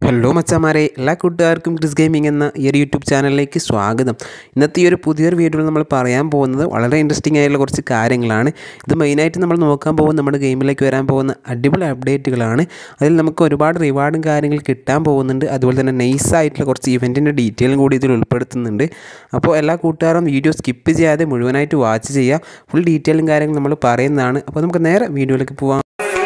Hello മച്ചാമാരെ, എല്ലാ കൂട്ടുകാർക്കും ക്രിസ് ഗെയിമിംഗ് എന്ന ഈ ഒരു യൂട്യൂബ് ചാനലിലേക്ക് സ്വാഗതം. ഇന്നത്തെ ഈ ഒരു പുതിയൊരു വീഡിയോയിൽ നമ്മൾ പറയാൻ പോകുന്നത് വളരെ ഇൻട്രസ്റ്റിംഗ് ആയിട്ടുള്ള കുറച്ച് കാര്യങ്ങളാണ്. ഇത് മെയിനായിട്ട് നമ്മൾ നോക്കാൻ പോകുന്നത് നമ്മുടെ ഗെയിമിലേക്ക് വരാൻ പോകുന്ന അടിപൊളി അപ്ഡേറ്റുകളാണ്. അതിൽ നമുക്ക് ഒരുപാട് റിവാർഡും കാര്യങ്ങൾ കിട്ടാൻ പോകുന്നുണ്ട്. അതുപോലെ തന്നെ നൈസായിട്ടുള്ള കുറച്ച് ഇവൻറ്റിൻ്റെ ഡീറ്റെയിലും കൂടി ഇതിൽ ഉൾപ്പെടുത്തുന്നുണ്ട്. അപ്പോൾ എല്ലാ കൂട്ടുകാരും വീഡിയോ സ്കിപ്പ് ചെയ്യാതെ മുഴുവനായിട്ട് വാച്ച് ചെയ്യുക. ഫുൾ ഡീറ്റെയിലും കാര്യങ്ങളും നമ്മൾ പറയുന്നതാണ്. അപ്പോൾ നമുക്ക് നേരെ വീഡിയോയിലേക്ക് പോകാം.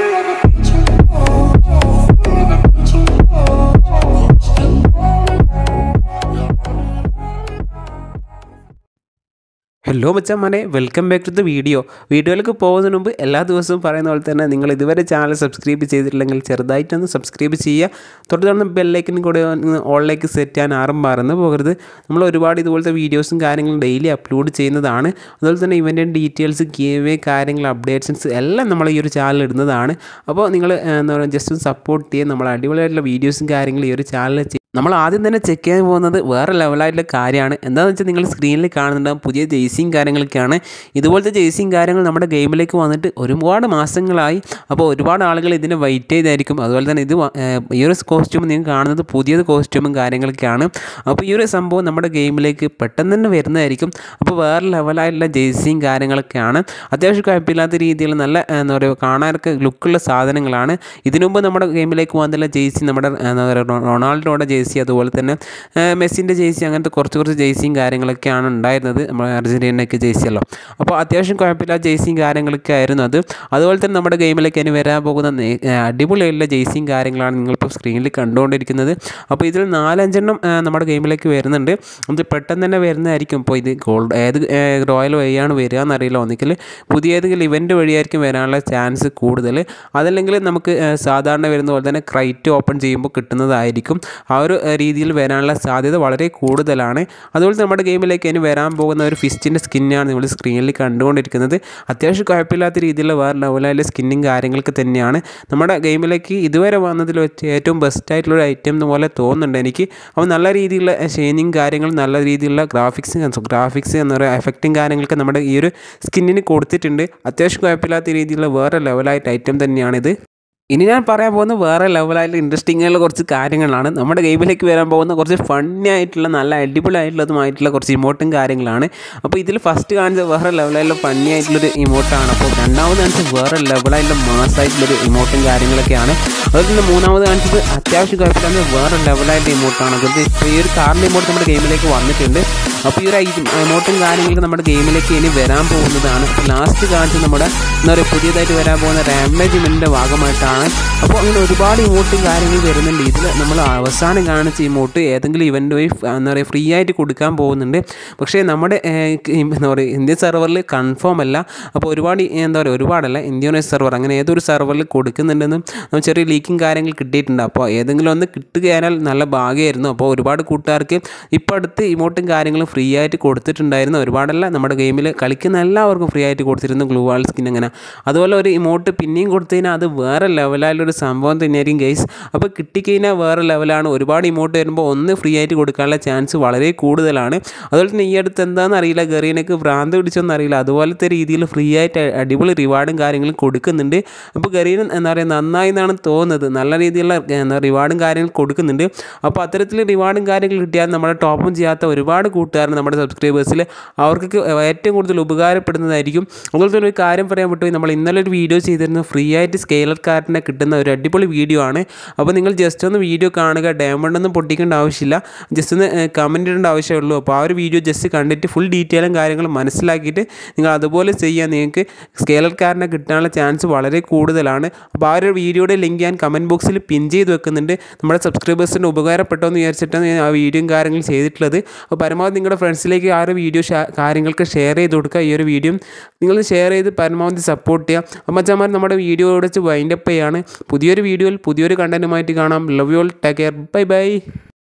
ഹലോ മച്ചാമാരെ, വെൽക്കം ബാക്ക് ടു ദ വീഡിയോയിലേക്ക് പോകുന്നതിന് മുമ്പ് എല്ലാ ദിവസവും പറയുന്ന പോലെ തന്നെ നിങ്ങൾ ഇതുവരെ ചാനൽ സബ്സ്ക്രൈബ് ചെയ്തിട്ടില്ലെങ്കിൽ ചെറുതായിട്ടൊന്ന് സബ്സ്ക്രൈബ് ചെയ്യുക. തൊട്ടുതന്നെ ബെല്ലൈക്കനും കൂടെ ഓളിലേക്ക് സെറ്റ് ചെയ്യാൻ ആരും മറന്നു പോകരുത്. നമ്മൾ ഒരുപാട് ഇതുപോലത്തെ വീഡിയോസും കാര്യങ്ങളും ഡെയിലി അപ്ലോഡ് ചെയ്യുന്നതാണ്. അതുപോലെ തന്നെ ഇവൻ്റ് ഡീറ്റെയിൽസ്, ഗീവ് കാര്യങ്ങൾ, അപ്ഡേറ്റ്സ് എല്ലാം നമ്മൾ ഈ ഒരു ചാനൽ ഇടുന്നതാണ്. അപ്പോൾ നിങ്ങൾ എന്താ പറയുക, ജസ്റ്റ് ഒന്ന് സപ്പോർട്ട് ചെയ്യുക. നമ്മൾ അടിപൊളിയായിട്ടുള്ള വീഡിയോസും കാര്യങ്ങളും ഈ ഒരു ചാനലിൽ നമ്മൾ ആദ്യം തന്നെ ചെക്ക് ചെയ്യാൻ പോകുന്നത് വേറെ ലെവലായിട്ടുള്ള കാര്യമാണ്. എന്താണെന്ന് വെച്ചാൽ നിങ്ങൾ സ്ക്രീനിൽ കാണുന്നുണ്ടാകും പുതിയ ജേഴ്സിയും കാര്യങ്ങളൊക്കെയാണ്. ഇതുപോലത്തെ ജേഴ്സിയും കാര്യങ്ങൾ നമ്മുടെ ഗെയിമിലേക്ക് വന്നിട്ട് ഒരുപാട് മാസങ്ങളായി. അപ്പോൾ ഒരുപാട് ആളുകൾ ഇതിനെ വെയിറ്റ് ചെയ്തായിരിക്കും. അതുപോലെ തന്നെ ഈ ഒരു കോസ്റ്റ്യൂം നിങ്ങൾ കാണുന്നത് പുതിയത് കോസ്റ്റ്യൂമും കാര്യങ്ങളൊക്കെയാണ്. അപ്പോൾ ഈ ഒരു സംഭവം നമ്മുടെ ഗെയിമിലേക്ക് പെട്ടെന്ന് തന്നെ വരുന്നതായിരിക്കും. അപ്പോൾ വേറെ ലെവലായിട്ടുള്ള ജേഴ്സിയും കാര്യങ്ങളൊക്കെയാണ്. അത്യാവശ്യം കുഴപ്പമില്ലാത്ത രീതിയിൽ നല്ല എന്താ പറയുക, കാണാനൊക്കെ ലുക്കുള്ള സാധനങ്ങളാണ്. ഇതിനു മുമ്പ് നമ്മുടെ ഗെയിമിലേക്ക് വന്നിട്ടുള്ള ജേഴ്സി നമ്മുടെ എന്താ പറയുക റൊണാൾഡോയുടെ ജേഴ്സി, അതുപോലെ തന്നെ മെസ്സിൻ്റെ ജേഴ്സി, അങ്ങനത്തെ കുറച്ച് ജേഴ്സിയും കാര്യങ്ങളൊക്കെയാണ് ഉണ്ടായിരുന്നത്. നമ്മുടെ അർജൻറ്റീനയൊക്കെ ജേഴ്സിയല്ലോ. അപ്പോൾ അത്യാവശ്യം കുഴപ്പമില്ലാത്ത ജേഴ്സിയും കാര്യങ്ങളൊക്കെ ആയിരുന്നു അത്. അതുപോലെ തന്നെ നമ്മുടെ ഗെയിമിലേക്ക് ഇനി വരാൻ പോകുന്ന അടിപൊളിയുള്ള ജേഴ്സിയും കാര്യങ്ങളാണ് നിങ്ങളിപ്പോൾ സ്ക്രീനിൽ കണ്ടുകൊണ്ടിരിക്കുന്നത്. അപ്പോൾ ഇതിൽ 4-5 നമ്മുടെ ഗെയിമിലേക്ക് വരുന്നുണ്ട്. അത് പെട്ടെന്ന് തന്നെ വരുന്നതായിരിക്കും. ഇപ്പോൾ ഇത് ഏത് റോയൽ വഴിയാണ് വരിക എന്നറിയില്ല. ഒന്നിക്കൽ പുതിയ ഏതെങ്കിലും ഇവൻറ്റ് വഴിയായിരിക്കും വരാനുള്ള ചാൻസ് കൂടുതൽ. അതല്ലെങ്കിൽ നമുക്ക് സാധാരണ വരുന്ന പോലെ തന്നെ ക്രൈറ്റ് ഓപ്പൺ ചെയ്യുമ്പോൾ കിട്ടുന്നതായിരിക്കും. ആ ഒരു രീതിയിൽ വരാനുള്ള സാധ്യത വളരെ കൂടുതലാണ്. അതുപോലെ നമ്മുടെ ഗെയിമിലേക്ക് ഇനി വരാൻ പോകുന്ന ഒരു ഫിസ്റ്റിൻ്റെ സ്കിന്നാണ് നിങ്ങൾ സ്ക്രീനിൽ കണ്ടുകൊണ്ടിരിക്കുന്നത്. അത്യാവശ്യം കുഴപ്പമില്ലാത്ത രീതിയിലുള്ള വേറെ ലെവലായുള്ള സ്കിന്നും കാര്യങ്ങളൊക്കെ തന്നെയാണ് നമ്മുടെ ഗെയിമിലേക്ക് ഇതുവരെ വന്നതിൽ വെച്ച് ഏറ്റവും ബെസ്റ്റായിട്ടുള്ളൊരു ഐറ്റം പോലെ തോന്നുന്നുണ്ട് എനിക്ക്. അപ്പോൾ നല്ല രീതിയിലുള്ള ഷൈനിങ് കാര്യങ്ങൾ, നല്ല രീതിയിലുള്ള ഗ്രാഫിക്സ് എന്ന് പറയുക എഫക്റ്റും കാര്യങ്ങളൊക്കെ നമ്മുടെ ഈ ഒരു സ്കിന്നിന് കൊടുത്തിട്ടുണ്ട്. അത്യാവശ്യം കുഴപ്പമില്ലാത്ത രീതിയിലുള്ള വേറെ ലെവലായിട്ട് ഐറ്റം തന്നെയാണിത്. ഇനി ഞാൻ പറയാൻ പോകുന്ന വേറെ ലെവലായിട്ടുള്ള ഇൻട്രസ്റ്റിംഗ് ആയിട്ടുള്ള കുറച്ച് കാര്യങ്ങളാണ്. നമ്മുടെ ഗെയിമിലേക്ക് വരാൻ പോകുന്ന കുറച്ച് ഫണ്ണി ആയിട്ടുള്ള നല്ല അടിപൊളിയായിട്ടുള്ളതുമായിട്ടുള്ള കുറച്ച് ഇമോട്ടും കാര്യങ്ങളാണ്. അപ്പോൾ ഇതിൽ ഫസ്റ്റ് കാണിച്ച വേറെ ലെവലായിട്ടുള്ള ഫണ്ണി ആയിട്ടുള്ളൊരു ഇമോട്ടാണ്. അപ്പോൾ രണ്ടാമത് കാണിച്ചത് വേറെ ലെവലായിട്ടുള്ള മാസമായിട്ടുള്ളൊരു ഇമോട്ടും കാര്യങ്ങളൊക്കെയാണ്. അതുപോലെ തന്നെ മൂന്നാമത് കാണിച്ചത് അത്യാവശ്യം കുഴപ്പമില്ലാത്ത വേറെ ലെവലായിട്ട് ഇമോട്ടാണ്. അതുകൊണ്ട് ഇപ്പോൾ ഈ ഒരു കാറിൻ്റെ ഇമോട്ട് നമ്മുടെ ഗെയിമിലേക്ക് വന്നിട്ടുണ്ട്. അപ്പോൾ ഈ ഒരു ഇമോട്ടും കാര്യങ്ങളൊക്കെ നമ്മുടെ ഗെയിമിലേക്ക് ഇനി വരാൻ പോകുന്നതാണ്. അപ്പോൾ ലാസ്റ്റ് കാണിച്ചത് നമ്മുടെ എന്താ പറയുക പുതിയതായിട്ട് വരാൻ പോകുന്ന റാംബേജിൻ്റെ ഭാഗമായിട്ടാണ്. അപ്പോൾ അങ്ങനെ ഒരുപാട് ഇമോട്ടും കാര്യങ്ങൾ വരുന്നുണ്ട്. ഇതിൽ നമ്മൾ അവസാനം കാണിച്ച ഇമോട്ട് ഏതെങ്കിലും ഇവൻ്റ് വഴി എന്താ പറയുക ഫ്രീ ആയിട്ട് കൊടുക്കാൻ പോകുന്നുണ്ട്. പക്ഷേ നമ്മുടെ എന്താ പറയുക ഇന്ത്യൻ സെർവറിൽ കൺഫേം അല്ല. അപ്പോൾ ഒരുപാടല്ല, ഇന്തോനേഷ്യ സെർവർ അങ്ങനെ ഏതൊരു സെർവറിൽ കൊടുക്കുന്നുണ്ടെന്നും ചെറിയ ലീക്കും കാര്യങ്ങൾ കിട്ടിയിട്ടുണ്ട്. അപ്പോൾ ഏതെങ്കിലും ഒന്ന് കിട്ടുകയാൽ നല്ല ഭാഗ്യമായിരുന്നു. അപ്പോൾ ഒരുപാട് കൂട്ടുകാർക്ക് ഇപ്പോൾ അടുത്ത് ഇമോട്ടും കാര്യങ്ങളും ഫ്രീ ആയിട്ട് കൊടുത്തിട്ടുണ്ടായിരുന്നു. ഒരുപാടല്ല, നമ്മുടെ ഗെയിമിൽ കളിക്കുന്ന എല്ലാവർക്കും ഫ്രീ ആയിട്ട് കൊടുത്തിരുന്നു ഗ്ലൂ വാൾ സ്കിൻ അങ്ങനെ. അതുപോലെ ഒരു ഇമോട്ട് പിന്നെയും കൊടുത്തതിനാൽ അത് വേറെ ലെവലായുള്ളൊരു സംഭവം തന്നെയായിരിക്കും ഗൈസ്. അപ്പോൾ കിട്ടിക്കഴിഞ്ഞാൽ വേറെ ലെവലാണ്. ഒരുപാട് ഇമോട്ട് വരുമ്പോൾ ഒന്ന് ഫ്രീ ആയിട്ട് കൊടുക്കാനുള്ള ചാൻസ് വളരെ കൂടുതലാണ്. അതുപോലെ തന്നെ ഈ അടുത്ത് എന്താണെന്ന് അറിയില്ല, ഗറീനക്ക് ഭ്രാന്ത് പിടിച്ചൊന്നും അറിയില്ല, അതുപോലത്തെ രീതിയിൽ ഫ്രീ ആയിട്ട് അടിപൊളി റിവാർഡും കാര്യങ്ങളും കൊടുക്കുന്നുണ്ട്. അപ്പോൾ ഗറീന എന്താ പറയുക നന്നായി എന്നാണ് തോന്നുന്നത്. നല്ല രീതിയിലുള്ള റിവാർഡും കാര്യങ്ങളും കൊടുക്കുന്നുണ്ട്. അപ്പോൾ അത്തരത്തിൽ റിവാർഡും കാര്യങ്ങളും കിട്ടിയാൽ നമ്മുടെ ടോപ്പും ചെയ്യാത്ത ഒരുപാട് കൂട്ടുകാരാണ് നമ്മുടെ സബ്സ്ക്രൈബേഴ്സിൽ, അവർക്കൊക്കെ ഏറ്റവും കൂടുതൽ ഉപകാരപ്പെടുന്നതായിരിക്കും. അതുപോലെ തന്നെ ഒരു കാര്യം പറയാൻ പറ്റുമോ, നമ്മൾ ഇന്നലെ ഒരു വീഡിയോ ചെയ്തിരുന്നു ഫ്രീ ആയിട്ട് സ്കെയിലർ കാർഡിനെ കിട്ടുന്ന ഒരു അടിപൊളി വീഡിയോ ആണ്. അപ്പോൾ നിങ്ങൾ ജസ്റ്റ് ഒന്ന് വീഡിയോ കാണുക, ഡയമണ്ടൊന്നും പൊട്ടിക്കേണ്ട ആവശ്യമില്ല, ജസ്റ്റ് ഒന്ന് കമൻറ്റ് ഇടേണ്ട ആവശ്യമുള്ളൂ. അപ്പോൾ ആ ഒരു വീഡിയോ ജസ്റ്റ് കണ്ടിട്ട് ഫുൾ ഡീറ്റെയിലും കാര്യങ്ങളും മനസ്സിലാക്കിയിട്ട് നിങ്ങൾ അതുപോലെ ചെയ്യാൻ നിങ്ങൾക്ക് സ്കെയിലർ കാർഡിനെ കിട്ടാനുള്ള ചാൻസ് വളരെ കൂടുതലാണ്. അപ്പോൾ ആ ഒരു വീഡിയോയുടെ ലിങ്ക് ഞാൻ കമൻറ്റ് ബോക്സിൽ പിൻ ചെയ്ത് വെക്കുന്നുണ്ട്. നമ്മുടെ സബ്സ്ക്രൈബേഴ്സിന് ഉപകാരപ്പെട്ടോ എന്ന് വിചാരിച്ചിട്ടാണ് ഞാൻ ആ വീഡിയോയും കാര്യങ്ങളും ചെയ്തിട്ടുള്ളത്. അപ്പോൾ പരമാവധി നിങ്ങളുടെ ഫ്രണ്ട്സിലേക്ക് ആ ഒരു വീഡിയോ കാര്യങ്ങൾക്ക് ഷെയർ ചെയ്ത് കൊടുക്കുക. ഈ ഒരു വീഡിയോ നിങ്ങൾ ഷെയർ ചെയ്ത് പരമാവധി സപ്പോർട്ട് ചെയ്യുക. അപ്പോൾ മച്ചാമാർ നമ്മുടെ വീഡിയോ വെച്ച് വൈൻഡപ്പ് ചെയ്യാണ്. പുതിയൊരു വീഡിയോയിൽ പുതിയൊരു കണ്ടൻറ്റുമായിട്ട് കാണാം. Love you all, take care, bye by.